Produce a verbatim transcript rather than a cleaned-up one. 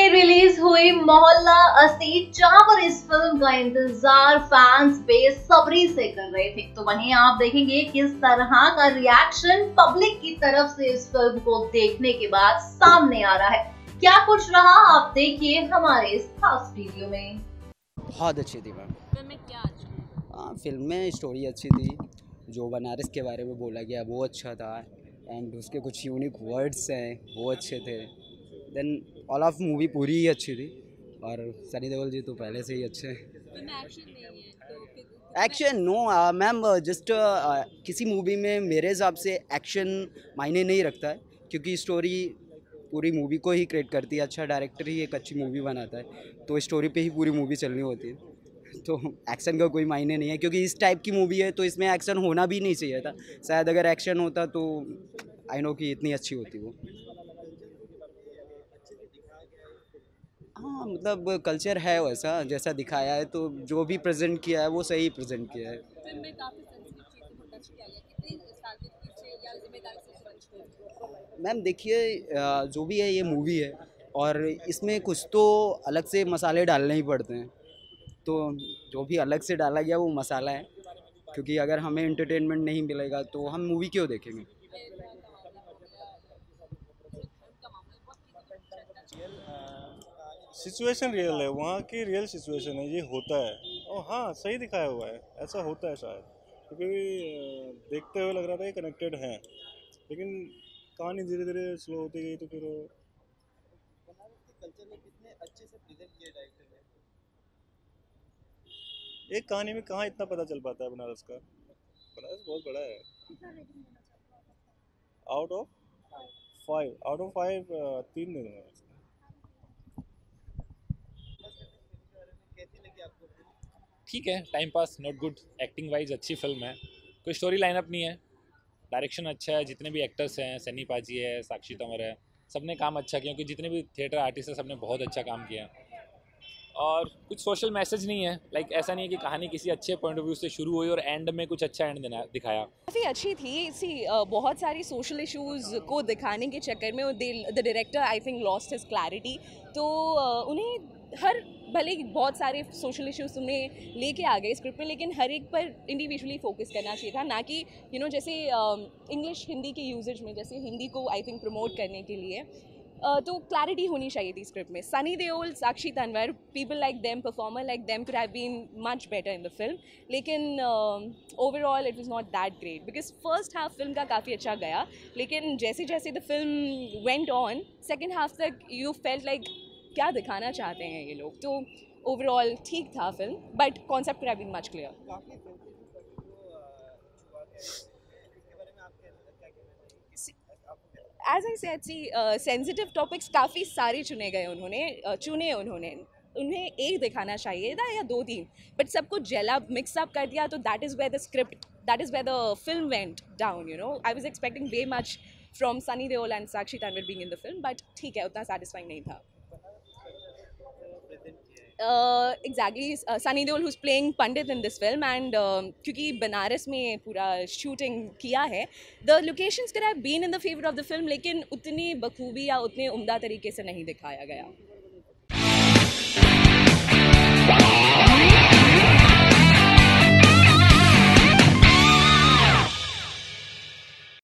Release हुई मोहल्ला अस्सी, जहां पर इस फिल्म का इंतजार फैंस बेसब्री से कर रहे थे, तो वहीं आप देखेंगे किस तरह का रिएक्शन पब्लिक की तरफ से इस फिल्म को देखने के बाद सामने आ रहा है। क्या कुछ रहा आप देखिए हमारे इस खास वीडियो में। बहुत अच्छी थी मैम। फिल्म में क्या अच्छा? हाँ, फिल्म में स्टोरी अच्छी थी, जो बनारस के बारे में बोला गया वो अच्छा था, एंड उसके कुछ यूनिक वर्ड्स हैं वो अच्छे थे। देन ऑल ऑफ मूवी पूरी ही अच्छी थी, और सनी देओल जी तो पहले से ही अच्छे हैं। फिल्म में एक्शन नहीं है तो फिर एक्शन नो मैम, जस्ट किसी मूवी में मेरे हिसाब से एक्शन मायने नहीं रखता है, क्योंकि स्टोरी पूरी मूवी को ही क्रिएट करती है। अच्छा डायरेक्टर ही एक अच्छी मूवी बनाता है, तो स्टोरी पे ही पूरी मूवी चलनी होती है, तो एक्शन का कोई मायने नहीं है। क्योंकि इस टाइप की मूवी है तो इसमें एक्शन होना भी नहीं चाहिए था। शायद अगर एक्शन होता तो आई नो कि इतनी अच्छी होती वो। हाँ, मतलब कल्चर है वैसा जैसा दिखाया है, तो जो भी प्रेजेंट किया है वो सही प्रेजेंट किया है। फिल्म में काफी सेंसिटिव चीजें को टच किया गया, कितनी साजिश से या जिम्मेदारी से समझते हो? मैम देखिए, जो भी है ये मूवी है, और इसमें कुछ तो अलग से मसाले डालने ही पड़ते हैं, तो जो भी अलग से डाला गया वो मसाला है। क्योंकि अगर हमें एंटरटेनमेंट नहीं मिलेगा तो हम मूवी क्यों देखेंगे। सिचुएशन रियल है, वहाँ की रियल सिचुएशन है, ये होता है। और हाँ, सही दिखाया हुआ है, ऐसा होता है शायद, क्योंकि अ, देखते हुए लग रहा था कि कनेक्टेड हैं, लेकिन कहानी धीरे धीरे स्लो होती गई, तो फिर वो बनारस के कल्चर में कितने अच्छे से प्रेजेंट किया डायरेक्टर ने। एक कहानी में कहाँ इतना पता चल पाता है बनारस का। बनारस बहुत बड़ा है। Out of five out of five तीन दिन है। कैसी लगी आपको फिल्म? ठीक है, time pass, not good. Acting wise अच्छी फिल्म है, कोई स्टोरी लाइनअप नहीं है। डायरेक्शन अच्छा है, जितने भी एक्टर्स हैं, सनी पाजी है, साक्षी तंवर है, सबने काम अच्छा किया, क्योंकि जितने भी थिएटर आर्टिस्ट हैं सबने बहुत अच्छा काम किया। और कुछ सोशल मैसेज नहीं है, लाइक ऐसा नहीं है कि कहानी किसी अच्छे पॉइंट ऑफ व्यू से शुरू हुई और एंड में कुछ अच्छा एंड देना दिखाया। काफ़ी अच्छी थी। सी बहुत सारी सोशल इश्यूज़ को दिखाने के चक्कर में the director I think lost his clarity. तो uh, उन्हें हर भले ही बहुत सारे सोशल इश्यूज तुमने लेके आ गए स्क्रिप्ट में, लेकिन हर एक पर इंडिविजुअली फोकस करना चाहिए था, ना कि यू नो जैसे इंग्लिश हिंदी के यूजेज में, जैसे हिंदी को आई थिंक प्रमोट करने के लिए Uh, तो क्लैरिटी होनी चाहिए थी स्क्रिप्ट में। Sunny Deol, Sakshi Tanwar, people like them, performer like them could have been much better in the film, लेकिन overall it was not that great, because first half film का काफ़ी अच्छा गया, लेकिन जैसे जैसे the film went on second half तक यू फेल्ट लाइक क्या दिखाना चाहते हैं ये लोग। तो ओवरऑल ठीक था film, but concept could have been much clear. काफी सेंसिटिव टॉपिक को छुआ गया है, इसके बारे में आपके अंदर क्या कहना चाहिए? As I said, see sensitive topics काफ़ी सारे चुने गए उन्होंने uh, चुने उन्होंने उन्हें एक दिखाना चाहिए था या दो तीन, बट सबको जेला मिक्सअप कर दिया, तो that is where the script, that is where the film went down. You know I was expecting way much from Sunny Deol and Sakshi Tanwar being in the film, but ठीक है, उतना सेटिस्फाइंग नहीं था। Exactly, Sunny Deol who's playing pandit in this film, and क्योंकि बनारस में पूरा shooting किया है, the locations could have been in the favour of the film, लेकिन उतनी बखूबी या उतने उम्दा तरीके से नहीं दिखाया गया।